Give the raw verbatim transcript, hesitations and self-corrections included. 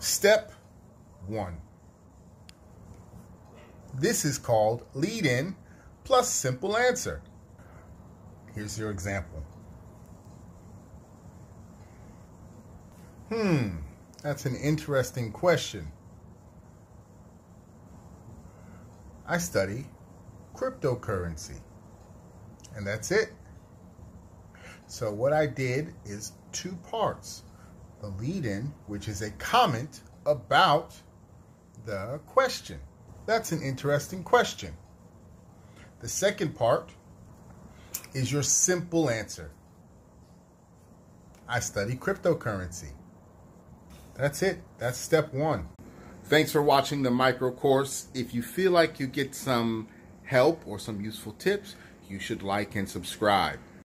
Step one. This is called lead-in plus simple answer. Here's your example. Hmm, that's an interesting question. I study cryptocurrency. And that's it. So what I did is two parts. The lead-in, which is a comment about the question. That's an interesting question. The second part is your simple answer. I study cryptocurrency. That's it. That's step one. Thanks for watching the micro course. If you feel like you get some help or some useful tips, you should like and subscribe.